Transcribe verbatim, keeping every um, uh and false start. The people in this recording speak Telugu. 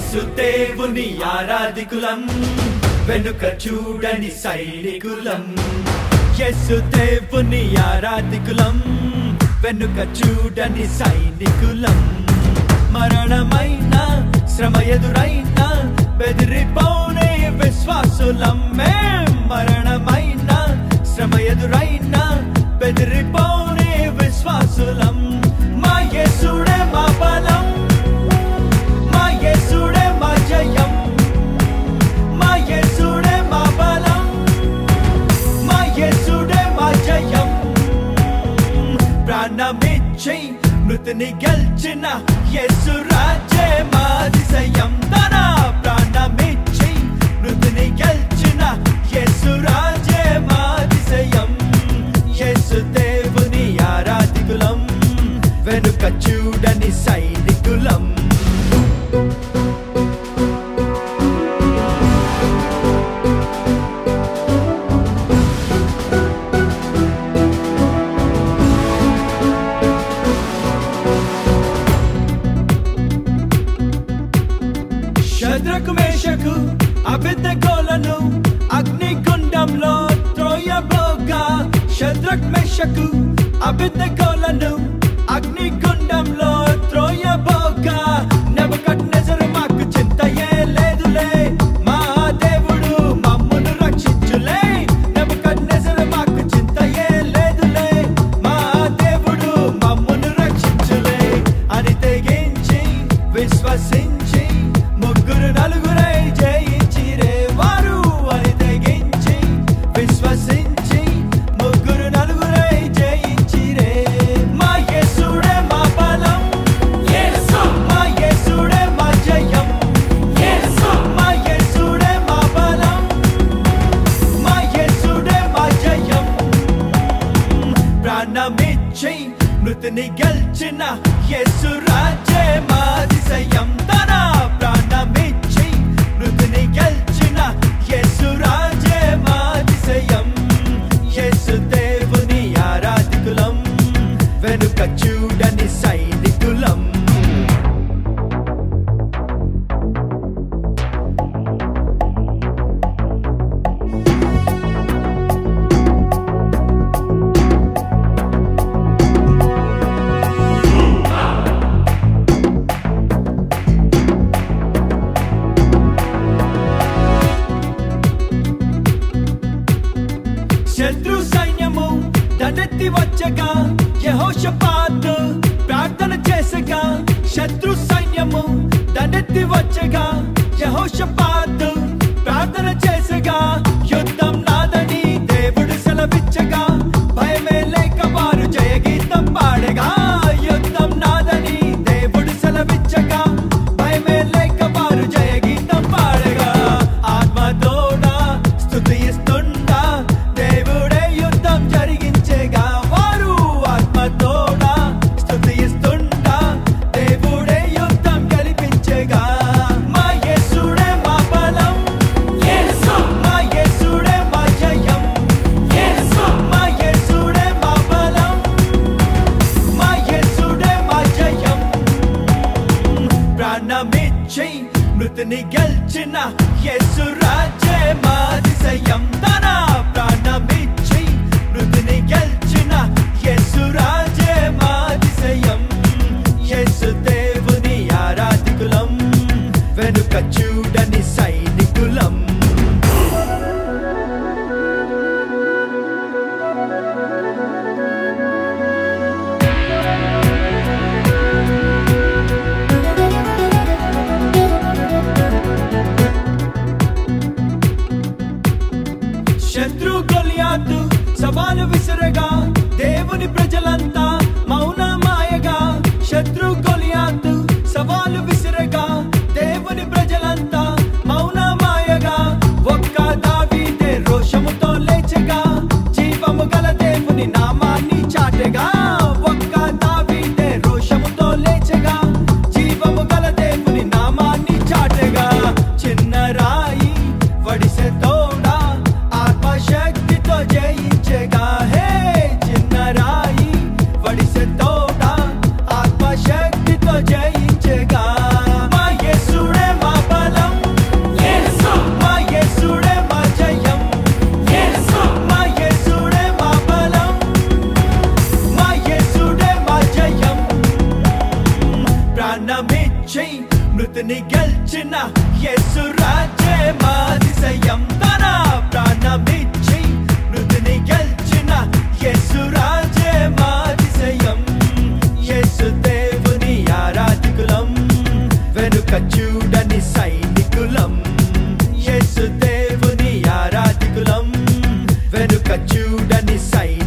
యేసు దేవుని ఆరాధికులం వెనుక చూడని సైనికులం యేసు దేవుని ఆరాధికులం వెనుక చూడని సైనికులం మరణమైన శ్రమ ఎదురైన బెదిరిపోనే విశ్వాసులం మేం మరణమైన శ్రమ ఎదురైన బెదిరిపోనే విశ్వాసులం మా యేసుడే మా బలం మా యేసుడే మా జయం మా యేసుడే మా బలం మా యేసుడే మా జయం ప్రాణమిచ్చి మృతిని గెలిచిన యేసు రాజే మా అతిశయం తన ప్రాణమిచ్చి మృతిని గెలిచిన యేసు రాజే మా అతిశయం యేసు దేవుని ఆరాధికులం వెనుక చూడని సైనికులం శద్రకు మేషకు అబేద్నెగోలను అగ్నిగుండంలో త్రోయబోగా శద్రక్ మేషకు అబేద్నెగోలను అగ్నిగుండంలో త్రోయబోగా నెబుకద్నెజరు మాకు చింతయే లేదులే మా దేవుడు మమ్మును రక్షించులే నెబుకద్నెజరు మాకు చింతయే లేదులే మా దేవుడు మమ్మును రక్షించులే అని తెగించి విశ్వసించి ముగ్గురు నలుగురై జయించిరే వారు అని తెగించి విశ్వసించి ముగ్గురు నలుగురై జయించిరే మా యేసుడే మా బలం మా యేసుడే మా జయం మా యేసుడే మా బలం మా యేసుడే మా జయం ప్రాణమిచ్చి మృతిని గెలిచిన యేసు రాజే మా అతిశయం తన ప్రాణమిచ్చి మృతిని గెలిచిన యేసు రాజే మా అతిశయం యేసు దేవుని ఆరాధికులం వెనుక చూడని సైనికులం శత్రు సైన్యము దండెత్తి వచ్చగా యెహోషాపాతు ప్రార్థన చేసగా శత్రు సైన్యము దండెత్తి వచ్చగా యెహోషాపాతు ప్రార్థన చేసగా యుద్ధం నాదని దేవుడు సెలవిచ్చగా భయమే లేక వారు జయగీతం పాడగా యుద్ధం నాదని దేవుడు సెలవిచ్చగా భయమే లేక వారు జయగీతం పాడగా ఆత్మతోడా స్తుతిస్తుండా దేవుడే యుద్ధం జరిగించేగా వారు ఆత్మతోడా స్తుతిస్తుండా దేవుడే యుద్ధం గెలిపించేగా మా యేసుడే మా బలం మా యేసుడే మా జయం మా యేసుడే మా బలం మా యేసుడే మా జయం ప్రాణమిచ్చి మృతిని గెలిచిన యేసు రాజే మా అతిశయం తన ప్రాణమిచ్చి మృతిని గెలిచిన యేసు రాజే మా అతిశయం యేసు దేవుని ఆరాధికులం వెనుక చూడని సైనికులం శత్రు గొలియాతు సవాలు విసిరగా దేవుని ప్రజలంతా ప్రాణమిచ్చి మృతిని గెల్చిన యేసు రాజే మాదిశయం తన ప్రాణమిచ్చి మృతిని గెల్చిన యేసు రాజే మాదిశయం యేసు దేవుని ఆరాధికులం వెనుక చూడని సైనికులం యేసు దేవుని ఆరాధికులం వెనుక చూడని సైనికులం